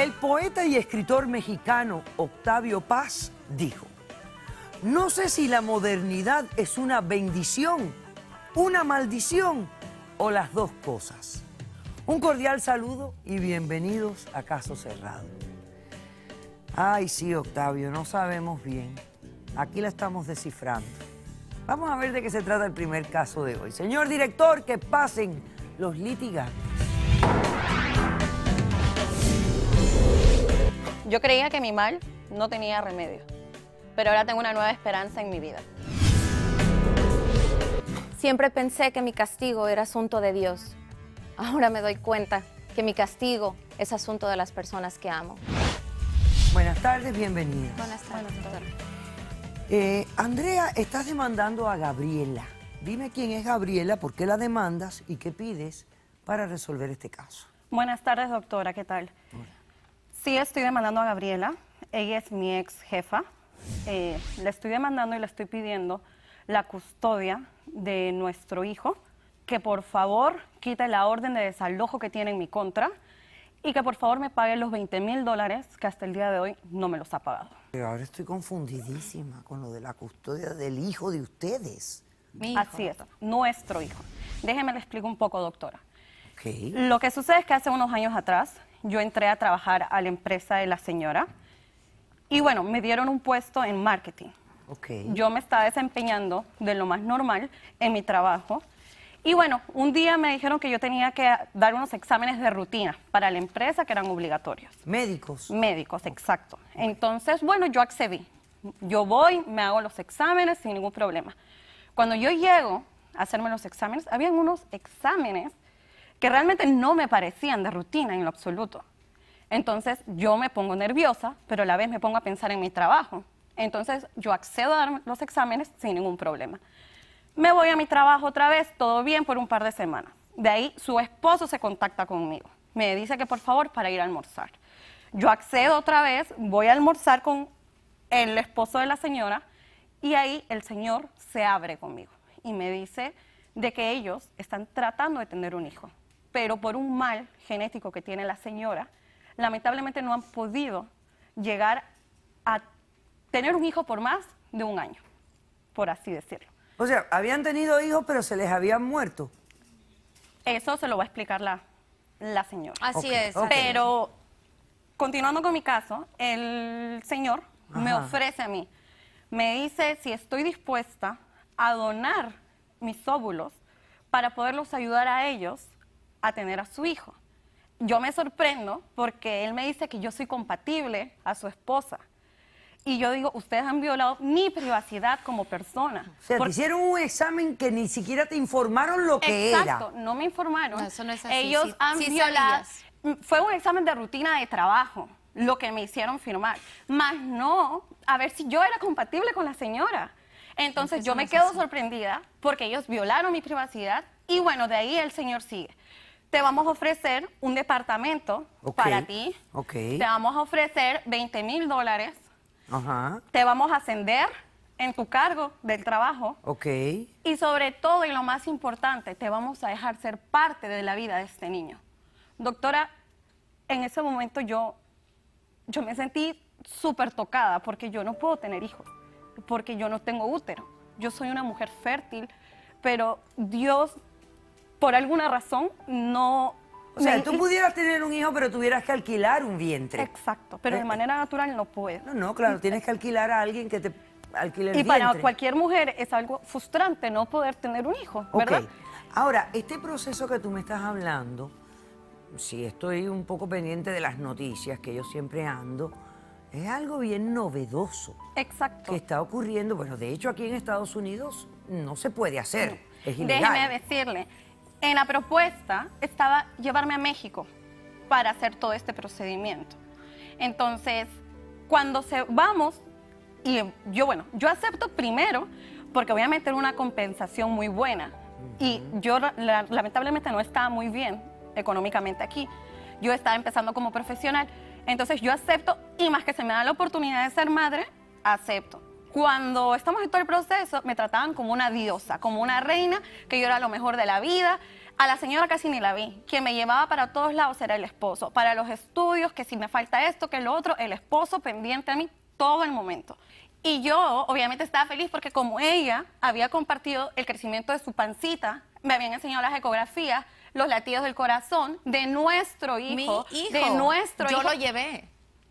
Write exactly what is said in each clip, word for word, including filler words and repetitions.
El poeta y escritor mexicano Octavio Paz dijo: no sé si la modernidad es una bendición, una maldición o las dos cosas. Un cordial saludo y bienvenidos a Caso Cerrado. Ay, sí, Octavio, no sabemos bien. Aquí la estamos descifrando. Vamos a ver de qué se trata el primer caso de hoy. Señor director, que pasen los litigantes. Yo creía que mi mal no tenía remedio, pero ahora tengo una nueva esperanza en mi vida. Siempre pensé que mi castigo era asunto de Dios. Ahora me doy cuenta que mi castigo es asunto de las personas que amo. Buenas tardes, bienvenidas. Buenas tardes, doctora. Eh, Andrea, estás demandando a Gabriela. Dime quién es Gabriela, por qué la demandas y qué pides para resolver este caso. Buenas tardes, doctora, ¿qué tal? Hola. Sí, estoy demandando a Gabriela. Ella es mi ex jefa. Eh, le estoy demandando y le estoy pidiendo la custodia de nuestro hijo, que por favor quite la orden de desalojo que tiene en mi contra y que por favor me pague los veinte mil dólares que hasta el día de hoy no me los ha pagado. Pero ahora estoy confundidísima con lo de la custodia del hijo de ustedes. Mi hijo, Así es, nuestro hijo. Déjeme le explico un poco, doctora. Okay. Lo que sucede es que hace unos años atrás yo entré a trabajar a la empresa de la señora y bueno, me dieron un puesto en marketing. Okay. Yo me estaba desempeñando de lo más normal en mi trabajo y bueno, un día me dijeron que yo tenía que dar unos exámenes de rutina para la empresa que eran obligatorios. ¿Médicos? Médicos, exacto. Entonces, bueno, yo accedí. Yo voy, me hago los exámenes sin ningún problema. Cuando yo llego a hacerme los exámenes, habían unos exámenes que realmente no me parecían de rutina en lo absoluto. Entonces, yo me pongo nerviosa, pero a la vez me pongo a pensar en mi trabajo. Entonces, yo accedo a dar los exámenes sin ningún problema. Me voy a mi trabajo otra vez, todo bien por un par de semanas. De ahí, su esposo se contacta conmigo. Me dice que por favor para ir a almorzar. Yo accedo otra vez, voy a almorzar con el esposo de la señora y ahí el señor se abre conmigo y me dice de que ellos están tratando de tener un hijo, pero por un mal genético que tiene la señora, lamentablemente no han podido llegar a tener un hijo por más de un año, por así decirlo. O sea, habían tenido hijos, pero se les habían muerto. Eso se lo va a explicar la, la señora. Así Ok, es. ok. Pero, continuando con mi caso, el señor me Ajá. ofrece a mí, me dice si estoy dispuesta a donar mis óvulos para poderlos ayudar a ellos a tener a su hijo. Yo me sorprendo porque él me dice que yo soy compatible a su esposa. Y yo digo, ustedes han violado mi privacidad como persona. O sea, Porque- te hicieron un examen que ni siquiera te informaron lo que Exacto, era. no me informaron. No, eso no es así, Ellos sí- han sí violado. sabías. Fue un examen de rutina de trabajo, lo que me hicieron firmar. Más no, a ver si yo era compatible con la señora. Entonces Eso yo no me es quedo así. sorprendida porque ellos violaron mi privacidad y bueno, de ahí el señor sigue. Te vamos a ofrecer un departamento Ok, para ti. ok. Te vamos a ofrecer veinte mil dólares. Ajá, Te vamos a ascender en tu cargo del trabajo. ok. Y sobre todo, y lo más importante, te vamos a dejar ser parte de la vida de este niño. Doctora, en ese momento yo, yo me sentí súper tocada porque yo no puedo tener hijos, porque yo no tengo útero. Yo soy una mujer fértil, pero Dios, por alguna razón, no... O sea, me- tú pudieras tener un hijo, pero tuvieras que alquilar un vientre. Exacto, pero de Eh, manera natural no puedo. No, no, claro, tienes que alquilar a alguien que te alquile el Y vientre. para cualquier mujer es algo frustrante no poder tener un hijo, ¿verdad? Ok. Ahora, este proceso que tú me estás hablando, si estoy un poco pendiente de las noticias, que yo siempre ando, es algo bien novedoso Exacto. que está ocurriendo. Bueno, de hecho, aquí en Estados Unidos no se puede hacer, es ilegal. Déjeme decirle, en la propuesta estaba llevarme a México para hacer todo este procedimiento. Entonces, cuando se, vamos, y yo, bueno, yo acepto primero porque voy a meter una compensación muy buena. Y yo la- lamentablemente no estaba muy bien económicamente aquí. Yo estaba empezando como profesional. Entonces yo acepto y más que se me da la oportunidad de ser madre, acepto. Cuando estamos en todo el proceso, me trataban como una diosa, como una reina, que yo era lo mejor de la vida. A la señora casi ni la vi. Quien me llevaba para todos lados era el esposo. Para los estudios, que si me falta esto, que lo otro, el esposo pendiente a mí todo el momento. Y yo, obviamente, estaba feliz porque como ella había compartido el crecimiento de su pancita, me habían enseñado las ecografías, los latidos del corazón de nuestro hijo. Mi hijo. De nuestro yo hijo. lo llevé.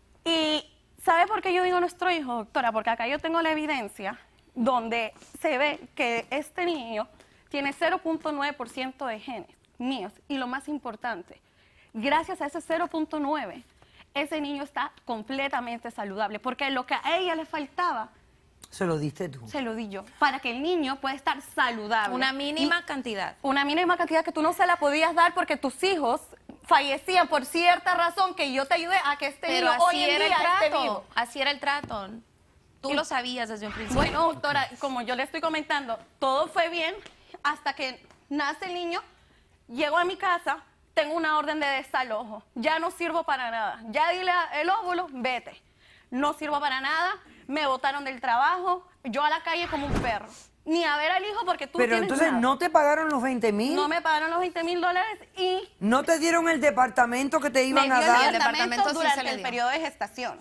Y ¿sabe por qué yo digo nuestro hijo, doctora? Porque acá yo tengo la evidencia donde se ve que este niño tiene cero punto nueve por ciento de genes míos. Y lo más importante, gracias a ese cero punto nueve, ese niño está completamente saludable. Porque lo que a ella le faltaba, Se lo diste tú. se lo di yo. Para que el niño pueda estar saludable. Una mínima Y cantidad. una mínima cantidad que tú no se la podías dar porque tus hijos fallecían por cierta razón que yo te ayudé a que este Pero niño hoy así en era el día esté trato. vivo. Así era el trato. Tú Y- lo sabías desde un principio. Bueno, doctora, como yo le estoy comentando, todo fue bien hasta que nace el niño, llego a mi casa, tengo una orden de desalojo, ya no sirvo para nada, ya dile el óvulo, vete. No sirvo para nada, me botaron del trabajo, yo a la calle como un perro. Ni a ver al hijo porque tú Pero tienes entonces nada. no te pagaron los veinte mil. No me pagaron los veinte mil dólares y ¿No te dieron el departamento que te me iban dio a el dar? el departamento departamento sí durante se le el dio. periodo de gestación.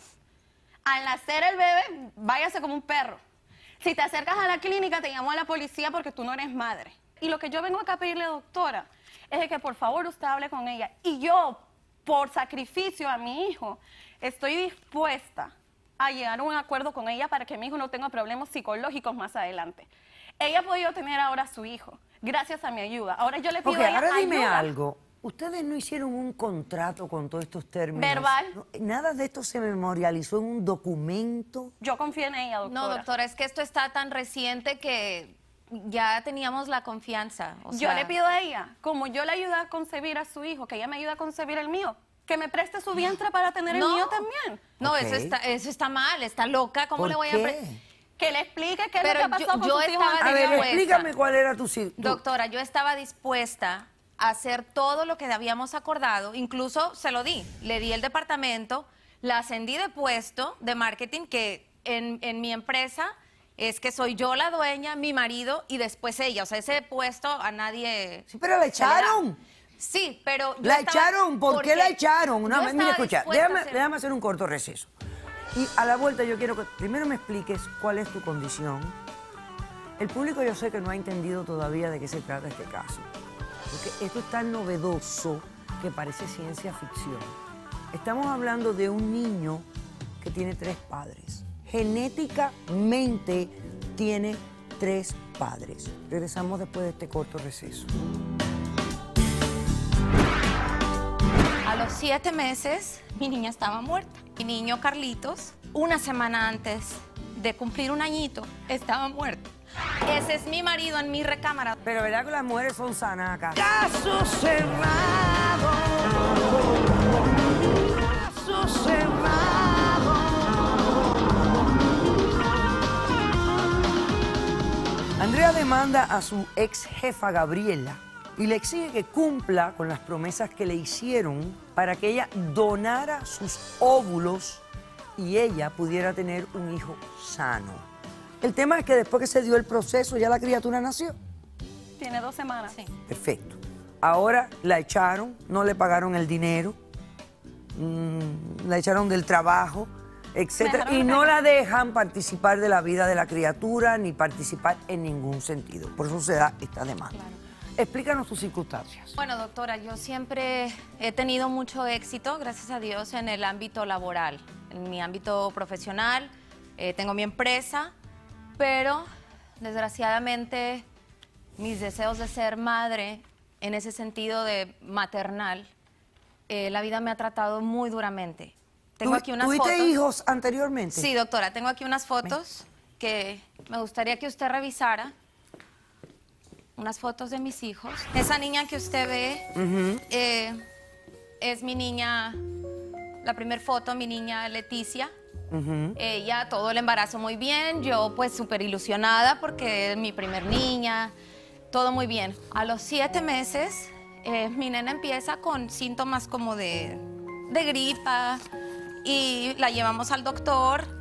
Al nacer el bebé, váyase como un perro. Si te acercas a la clínica, te llamo a la policía porque tú no eres madre. Y lo que yo vengo acá a pedirle, doctora, es de que por favor usted hable con ella. Y yo, por sacrificio a mi hijo, estoy dispuesta a llegar a un acuerdo con ella para que mi hijo no tenga problemas psicológicos más adelante. Ella ha podido tener ahora a su hijo, gracias a mi ayuda. Ahora yo le pido Ok, a ella ahora dime ayuda. algo. ¿Ustedes no hicieron un contrato con todos estos términos? Verbal. No, nada de esto se memorializó en un documento. Yo confío en ella, doctora. No, doctora, es que esto está tan reciente que ya teníamos la confianza. o Yo sea, le pido a ella, como yo le ayudé a concebir a su hijo, que ella me ayuda a concebir el mío, que me preste su vientre para tener el No. mío también. No, Ok. eso está, eso está mal, está loca. ¿Cómo ¿Por le voy a... qué? pre- Que le explique qué es Pero lo que ha yo- pasado con yo sus hijos estaba antes. A ver, dispuesta. explícame cuál era tu... si- tu- Doctora, yo estaba dispuesta a hacer todo lo que habíamos acordado, incluso se lo di, le di el departamento, la ascendí de puesto de marketing, que en, en mi empresa es que soy yo la dueña, mi marido y después ella, o sea, ese puesto a nadie... Sí, pero la se le da. echaron. Sí, pero... yo La estaba- echaron. ¿Por qué porque la echaron? Una yo vez, mira, estaba escucha, dispuesta a déjame, hacer- déjame hacer un corto receso. Y a la vuelta yo quiero que primero me expliques cuál es tu condición. El público yo sé que no ha entendido todavía de qué se trata este caso. Porque esto es tan novedoso que parece ciencia ficción. Estamos hablando de un niño que tiene tres padres. Genéticamente tiene tres padres. Regresamos después de este corto receso. A los siete meses, mi niña estaba muerta. Mi niño Carlitos, una semana antes de cumplir un añito, estaba muerto. Ese es mi marido en mi recámara. Pero verdad que las mujeres son sanas acá. Caso cerrado. Caso cerrado. Andrea demanda a su ex jefa Gabriela y le exige que cumpla con las promesas que le hicieron para que ella donara sus óvulos y ella pudiera tener un hijo sano. El tema es que después que se dio el proceso ya la criatura nació. Tiene dos semanas. Sí. Perfecto. Ahora la echaron, no le pagaron el dinero, mm, la echaron del trabajo, etcétera, dejaron y en no casa. la dejan participar de la vida de la criatura ni participar en ningún sentido. Por eso se da esta demanda. Explícanos tus circunstancias. Bueno, doctora, yo siempre he tenido mucho éxito, gracias a Dios, en el ámbito laboral, en mi ámbito profesional. Eh, tengo mi empresa, pero desgraciadamente mis deseos de ser madre, en ese sentido de maternal, eh, la vida me ha tratado muy duramente. Tengo ¿Tú- aquí unas ¿Tuviste fotos. hijos anteriormente? Sí, doctora, tengo aquí unas fotos que me gustaría que usted revisara. Unas fotos de mis hijos. Esa niña que usted ve eh, es mi niña, la primera foto, mi niña Leticia. Ella todo el embarazo muy bien, yo pues súper ilusionada porque es mi primer niña, todo muy bien. A los siete meses eh, mi nena empieza con síntomas como de, de gripa y la llevamos al doctor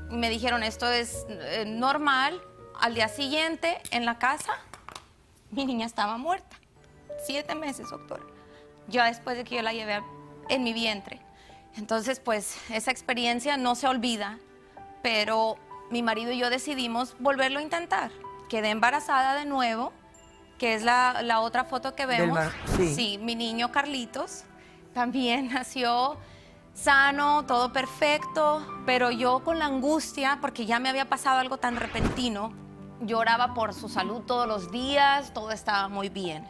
Me dijeron, esto es eh, normal. Al día siguiente, en la casa, mi niña estaba muerta. Siete meses, doctora. Ya después de que yo la llevé en mi vientre. Entonces, pues, esa experiencia no se olvida, pero mi marido y yo decidimos volverlo a intentar. Quedé embarazada de nuevo, que es la, la otra foto que vemos. Sí. Sí, mi niño Carlitos también nació sano, todo perfecto, pero yo con la angustia, porque ya me había pasado algo tan repentino, lloraba por su salud todos los días, todo estaba muy bien.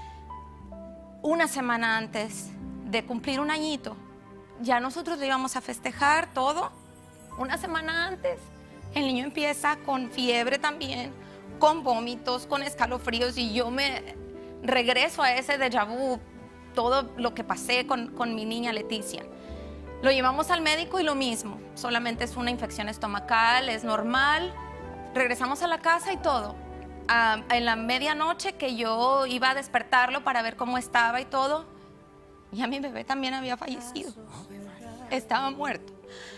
Una semana antes de cumplir un añito, ya nosotros le íbamos a festejar todo. Una semana antes, el niño empieza con fiebre también, con vómitos, con escalofríos, y yo me regreso a ese déjà vu, todo lo que pasé con, con mi niña Leticia. Lo llevamos al médico y lo mismo, solamente es una infección estomacal, es normal. Regresamos a la casa y todo. Ah, en la medianoche que yo iba a despertarlo para ver cómo estaba y todo, ya mi bebé también había fallecido. Estaba muerto.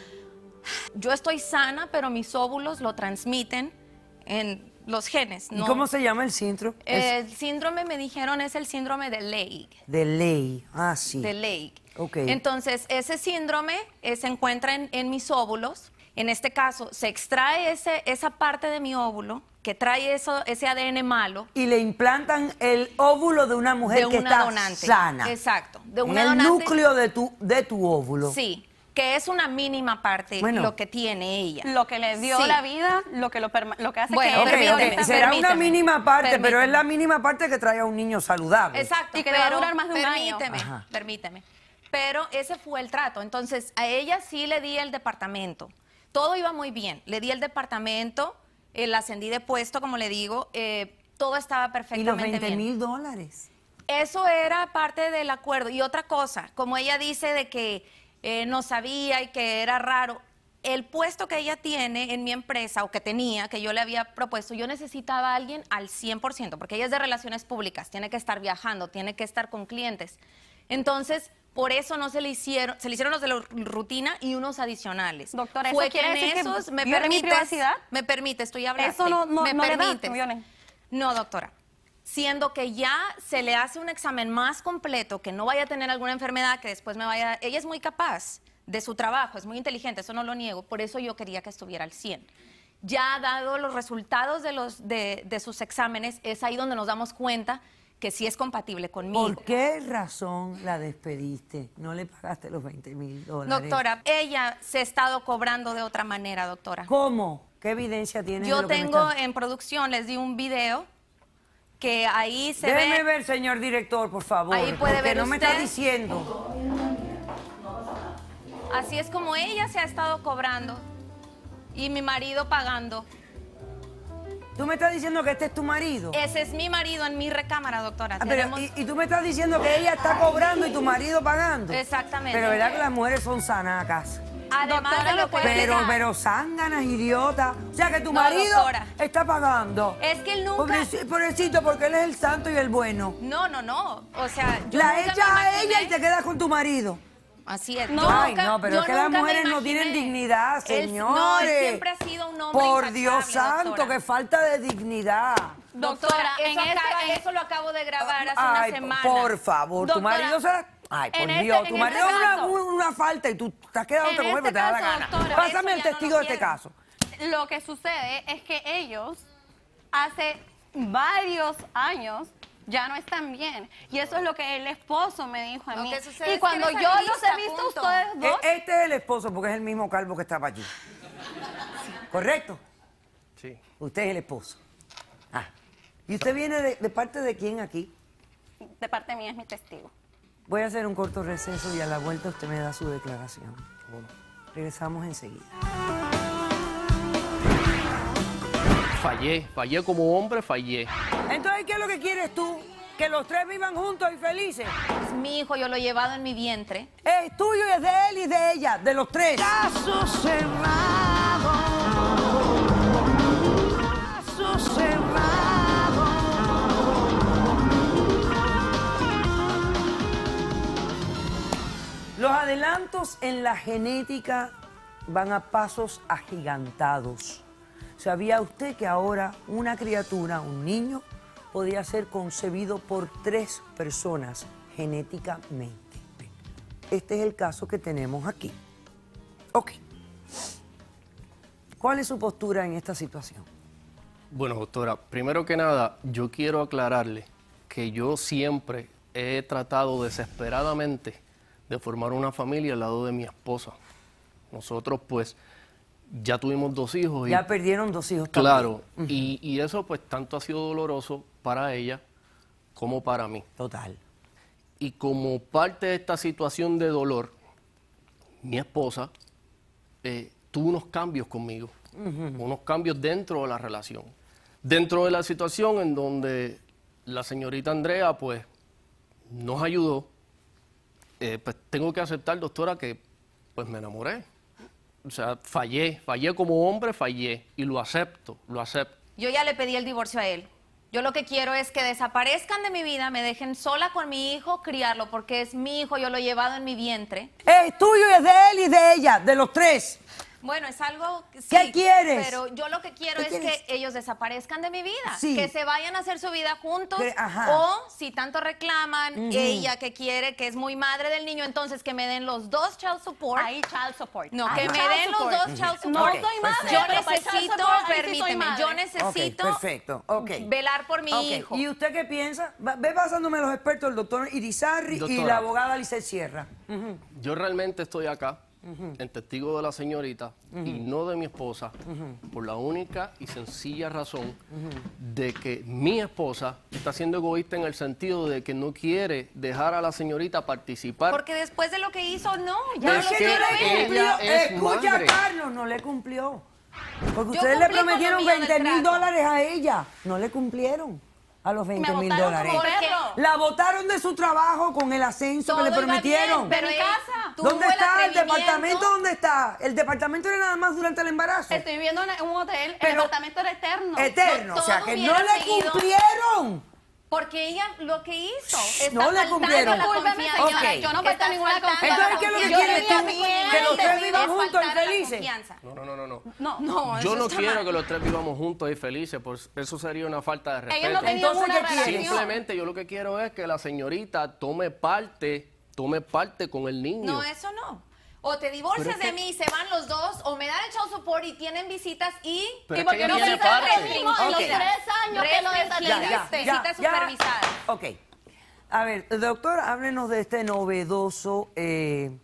Yo estoy sana, pero mis óvulos lo transmiten en los genes, ¿no? ¿Y cómo se llama el síndrome? El síndrome, me dijeron, es el síndrome de Leydig. De ley, ah, sí. De Leydig. Ok. Entonces, ese síndrome eh, se encuentra en, en mis óvulos. En este caso, se extrae ese, esa parte de mi óvulo que trae eso, ese A D N malo. Y le implantan el óvulo de una mujer de que una está donante. sana. Exacto. De En una el donante. núcleo de tu, de tu óvulo. Sí, que es una mínima parte Bueno. lo que tiene ella. Lo que le dio Sí. la vida, lo que, lo, perma- lo que hace Bueno, que... Ok, permíteme, ok, será una permíteme, mínima parte, pero permíteme. es la mínima parte que trae a un niño saludable. Exacto. Y que le va a pero durar más de un año. permíteme, Ajá. permíteme. Pero ese fue el trato. Entonces, a ella sí le di el departamento. Todo iba muy bien. Le di el departamento, eh, la ascendí de puesto, como le digo. eh, todo estaba Y los perfectamente veinte bien. mil dólares. Eso era parte del acuerdo. Y otra cosa, como ella dice de que eh, no sabía y que era raro, el puesto que ella tiene en mi empresa, o que tenía, que yo le había propuesto, yo necesitaba a alguien al cien por ciento, porque ella es de relaciones públicas, tiene que estar viajando, tiene que estar con clientes. Entonces, por eso no se le hicieron, se le hicieron los de la rutina y unos adicionales. Doctora, ¿eso Fue quiere en decir que esos, ¿me viole mi permites? privacidad? Me permite, estoy hablando. Eso no- no- ¿Me no le da, permites? que violen. No, doctora. Siendo que ya se le hace un examen más completo, que no vaya a tener alguna enfermedad, que después me vaya... Ella es muy capaz de su trabajo, es muy inteligente, eso no lo niego, por eso yo quería que estuviera al cien. Ya dado los resultados de, los, de, de sus exámenes, es ahí donde nos damos cuenta que sí es compatible conmigo. ¿Por qué razón la despediste? ¿No le pagaste los veinte mil dólares? Doctora, ella se ha estado cobrando de otra manera, doctora. ¿Cómo? ¿Qué evidencia tienes de Yo lo que me tengo estás- en producción, les di un video que ahí se Déjeme ve... ver, señor director, por favor. Ahí puede porque ver no me usted. está diciendo. Así es como ella se ha estado cobrando y mi marido pagando. ¿Tú me estás diciendo que este es tu marido? Ese es mi marido en mi recámara, doctora. Ah, pero, Tenemos- y, y tú me estás diciendo que ella está cobrando y tu marido pagando. Exactamente. Pero verdad que las mujeres son sanacas. Además Doctora, de lo ¿me puede que... Pero, explicar? pero zánganas, idiotas. O sea que tu No, marido doctora. está pagando. Es que él nunca... Pobreci- Pobrecito, porque él es el santo y el bueno. No, no, no. O sea, yo La nunca echas me a imaginé- ella y te quedas con tu marido. Así es. No, Yo Ay, nunca- no, pero yo es que las nunca me mujeres no imaginé. tienen dignidad, Él- señores. no, él siempre ha sido un hombre Por Dios intachable, santo, doctora. que falta de dignidad. Doctora, en eso, este- acaba- en- eso lo acabo de grabar hace Ay, una semana. por favor, tu Doctora, marido se la... Ay, por en este- Dios, en tu este marido es una, caso- una falta y tú te has quedado En otra mujer este porque te da la caso, gana. doctora, Pásame eso el ya no testigo lo de este quiero. caso. Lo que sucede es que ellos hace varios años ya no están bien. Y eso es lo que el esposo me dijo a Lo mí. que sucede es Y que cuando eres yo los artista, he visto a punto. ustedes dos, E- Este es el esposo porque es el mismo calvo que estaba allí. ¿Correcto? Sí. Usted es el esposo. Ah. ¿Y usted viene de, de parte de quién aquí? de parte mía es mi testigo. Voy a hacer un corto receso y a la vuelta usted me da su declaración. Regresamos enseguida. Fallé, fallé como hombre, fallé. Entonces, ¿qué es lo que quieres tú? ¿Que los tres vivan juntos y felices? Es mi hijo, yo lo he llevado en mi vientre. Es tuyo y es de él y de ella, de los tres. Caso cerrado. Caso cerrado. Los adelantos en la genética van a pasos agigantados. ¿Sabía usted que ahora una criatura, un niño, podría ser concebido por tres personas genéticamente? Este es el caso que tenemos aquí. Ok. ¿Cuál es su postura en esta situación? Bueno, doctora, primero que nada, yo quiero aclararle que yo siempre he tratado desesperadamente de formar una familia al lado de mi esposa. Nosotros, pues, ya tuvimos dos hijos. Y, ya perdieron dos hijos claro, también. y, y eso, pues, tanto ha sido doloroso para ella como para mí. Total. Y como parte de esta situación de dolor, mi esposa eh, tuvo unos cambios conmigo, uh-huh. unos cambios dentro de la relación. Dentro de la situación en donde la señorita Andrea, pues, nos ayudó, eh, pues tengo que aceptar, doctora, que pues me enamoré. O sea, fallé, fallé como hombre, fallé, y lo acepto, lo acepto. Yo ya le pedí el divorcio a él. Yo lo que quiero es que desaparezcan de mi vida, me dejen sola con mi hijo, criarlo, porque es mi hijo, yo lo he llevado en mi vientre. Es tuyo y es de él y de ella, de los tres. Bueno, es algo que sí, ¿qué quieres? Pero yo lo que quiero es quieres? que ellos desaparezcan de mi vida. Sí. Que se vayan a hacer su vida juntos. Que- ajá. O, si tanto reclaman, Ujú. ella que quiere, que es muy madre del niño, entonces que me den los dos child support. Ahí, child support. No, Ahí, que me child den los support. dos child support. No Ok, soy madre, perfecto. Yo pero para child necesito, support, ahí sí soy permíteme, madre. yo Ok, necesito perfecto, ok. velar por mi Ok, hijo. ¿y usted qué piensa? Va- Ve pasándome los expertos, el doctor Irizarry y Doctora. la abogada Lisset Sierra. Ujú. Yo realmente estoy acá, en testigo de la señorita y no de mi esposa, por la única y sencilla razón de que mi esposa está siendo egoísta en el sentido de que no quiere dejar a la señorita participar. Porque después de lo que hizo, no, ya Pero Es no es que que no quiero le ver. cumplió. ella es Escucha, madre. Carlos, no le cumplió. Porque Yo ustedes le cumplí con lo prometieron mío del veinte mil trato. dólares a ella. No le cumplieron a los veinte mil botaron dólares. como Porque perro. La votaron de su trabajo con el ascenso todo que le iba prometieron. bien, pero ¿De mi él casa? tuvo ¿Dónde está el atrevimiento. departamento? ¿Dónde está? El departamento era nada más durante el embarazo. Estoy viviendo en un hotel, el Pero- departamento era eterno. Eterno, No, o sea todo que no hubiera le seguido. cumplieron. Porque ella lo que hizo está no le faltando cumplieron. la Discúlpeme, confianza. señora, yo no Está falto ninguna faltando confianza. Entonces, ¿qué es lo que Yo quieres le tú? di bien, Que los te tres di vivan es juntos y faltar a la felices. confianza. No, no, no, no. no. No, No, Yo eso no está quiero mal. que los tres vivamos juntos y felices, pues eso sería una falta de respeto. ellos no tenían Entonces, una ¿qué quieres? relación. Simplemente yo lo que quiero es que la señorita tome parte, tome parte con el niño. No, eso no. O te divorcias Pero es de que- mí y se van los dos, o me dan el child support y tienen visitas y... Pero ¿Y es por que qué ella no tiene se parte. restringimos en los Ok. tres años que lo Restringida. desatreviste? Visita supervisada. Ok. A ver, doctor, háblenos de este novedoso eh,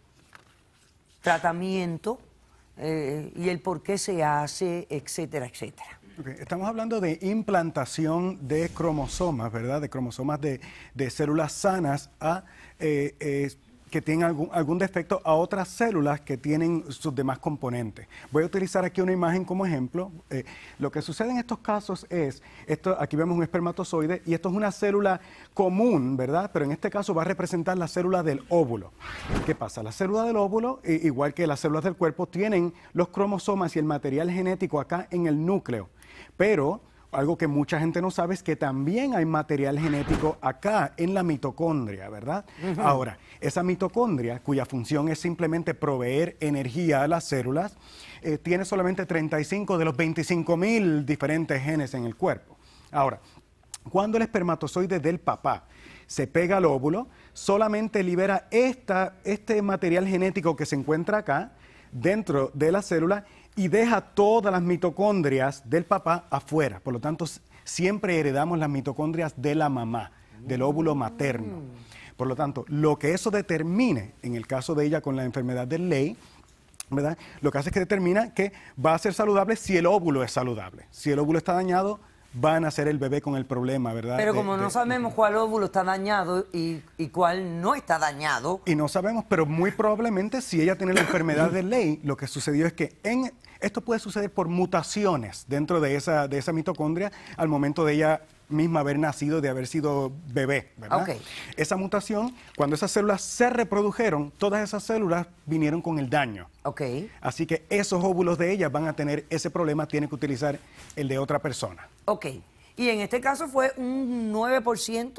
tratamiento eh, y el por qué se hace, etcétera, etcétera. Ok, estamos hablando de implantación de cromosomas, ¿verdad? De cromosomas de, de células sanas a, eh, eh, que tienen algún, algún defecto a otras células que tienen sus demás componentes. Voy a utilizar aquí una imagen como ejemplo. Eh, lo que sucede en estos casos es, esto, aquí vemos un espermatozoide y esto es una célula común, ¿verdad? Pero en este caso va a representar la célula del óvulo. ¿Qué pasa? La célula del óvulo, eh, igual que las células del cuerpo, tienen los cromosomas y el material genético acá en el núcleo. Pero algo que mucha gente no sabe es que también hay material genético acá en la mitocondria, ¿verdad? Uh-huh. Ahora, esa mitocondria, cuya función es simplemente proveer energía a las células, eh, tiene solamente treinta y cinco de los veinticinco mil diferentes genes en el cuerpo. Ahora, cuando el espermatozoide del papá se pega al óvulo, solamente libera esta, este material genético que se encuentra acá dentro de la célula y deja todas las mitocondrias del papá afuera. Por lo tanto, siempre heredamos las mitocondrias de la mamá, del óvulo materno. Por lo tanto, lo que eso determine, en el caso de ella con la enfermedad de Leigh, ¿verdad? Lo que hace es que determina que va a ser saludable si el óvulo es saludable. Si el óvulo está dañado, va a nacer el bebé con el problema, ¿verdad? Pero De- como no de- sabemos cuál óvulo está dañado y, y cuál no está dañado, Y no sabemos, pero muy probablemente si ella tiene la enfermedad de Leigh, lo que sucedió es que en, esto puede suceder por mutaciones dentro de esa, de esa mitocondria al momento de ella misma haber nacido, de haber sido bebé, ¿verdad? Ok. Esa mutación, cuando esas células se reprodujeron, todas esas células vinieron con el daño. ok. Así que esos óvulos de ella van a tener ese problema, tiene que utilizar el de otra persona. Ok. Y en este caso fue un nueve por ciento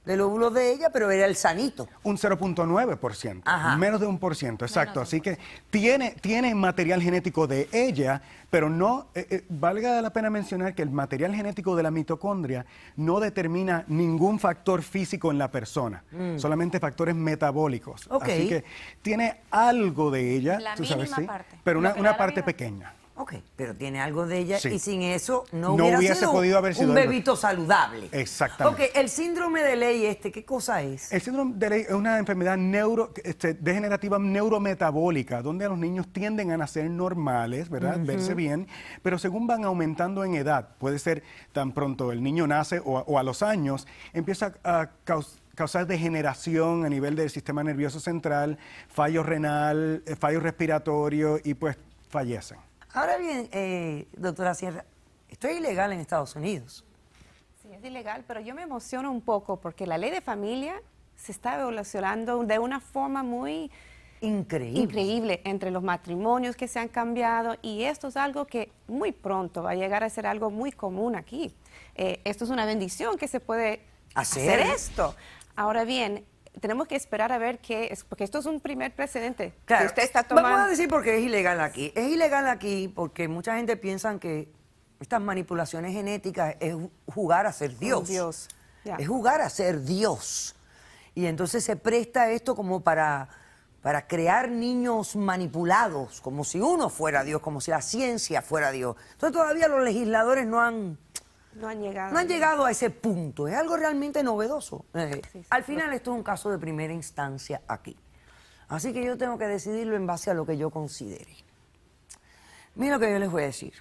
del óvulo de ella, pero era el sanito. Un cero punto nueve por ciento, Ajá. menos de un por ciento, exacto. Así que tiene, tiene material genético de ella, pero no, eh, eh, valga la pena mencionar que el material genético de la mitocondria no determina ningún factor físico en la persona, mm. solamente factores metabólicos. Okay. Así que tiene algo de ella, la tú sabes, mínima ¿sí? parte. Pero una, Lo que una da la parte vida. pequeña. Ok, pero tiene algo de ella Sí. y sin eso no, No hubiera hubiese sido podido haber sido un algo. bebito saludable. Exactamente. Ok, el síndrome de Ley este, ¿qué cosa es? El síndrome de Ley es una enfermedad neuro, este, degenerativa neurometabólica, donde los niños tienden a nacer normales, ¿verdad? Uh-huh. Verse bien, pero según van aumentando en edad, puede ser tan pronto el niño nace o, o a los años, empieza a causar causar degeneración a nivel del sistema nervioso central, fallo renal, eh, fallo respiratorio y pues fallecen. Ahora bien, eh, doctora Sierra, esto es ilegal en Estados Unidos. Sí, es ilegal, pero yo me emociono un poco porque la ley de familia se está evolucionando de una forma muy increíble. increíble entre los matrimonios que se han cambiado y esto es algo que muy pronto va a llegar a ser algo muy común aquí. Eh, esto es una bendición que se puede hacer, hacer esto. Ahora bien, tenemos que esperar a ver qué es, porque esto es un primer precedente claro, que usted está tomando. Vamos a decir por qué es ilegal aquí. Es ilegal aquí porque mucha gente piensa que estas manipulaciones genéticas es jugar a ser Dios. Oh, Dios. Yeah. Es jugar a ser Dios. Y entonces se presta esto como para, para crear niños manipulados, como si uno fuera Dios, como si la ciencia fuera Dios. Entonces todavía los legisladores no han... No han llegado. No han llegado a ese punto. Es algo realmente novedoso. Eh, sí, sí, al final esto es un caso de primera instancia aquí. Así que yo tengo que decidirlo en base a lo que yo considere. Mira lo que yo les voy a decir.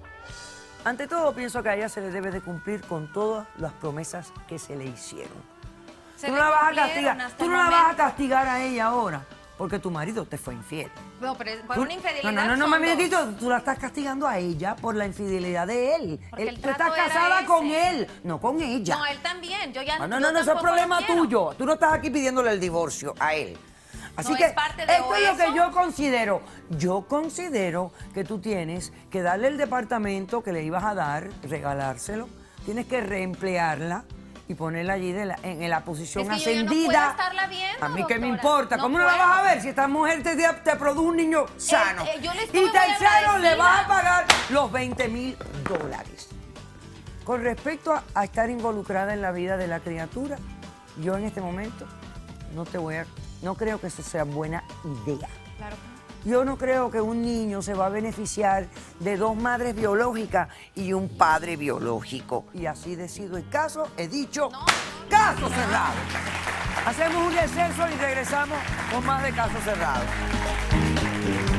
Ante todo, pienso que a ella se le debe de cumplir con todas las promesas que se le hicieron. Se Tú no le la vas a cumplieron castigar. hasta Tú el no la vas a momento. castigar a ella ahora porque tu marido te fue infiel. No, pero es- por Tú- una infidelidad No, no, no, no, son mami, dos. Tito, tú la estás castigando a ella por la infidelidad de él. Porque Él- el tú trato estás era casada ese. con él, no con ella. No, él también. Yo ya Ah, no, yo no, no, eso es tampoco lo problema quiero. tuyo. Tú no estás aquí pidiéndole el divorcio a él. Así No, que es parte de esto es lo que eso. yo considero. Yo considero que tú tienes que darle el departamento que le ibas a dar, regalárselo. Tienes que reemplearla y ponerla allí de la- en, en la posición Es que yo ya no ascendida. puedo estarla viendo, a mí qué me doctora. importa. No ¿Cómo no la puedo. vas a ver si esta mujer te, te produjo un niño sano? eh, yo le estuve y muy tercero, le agradecida. vas a pagar los veinte mil dólares. Con respecto a, a estar involucrada en la vida de la criatura, yo en este momento no te voy a, no creo que eso sea buena idea. Claro que no. Yo no creo que un niño se va a beneficiar de dos madres biológicas y un padre biológico. Y así decido el caso, he dicho, caso cerrado. Hacemos un receso y regresamos con más de caso cerrado.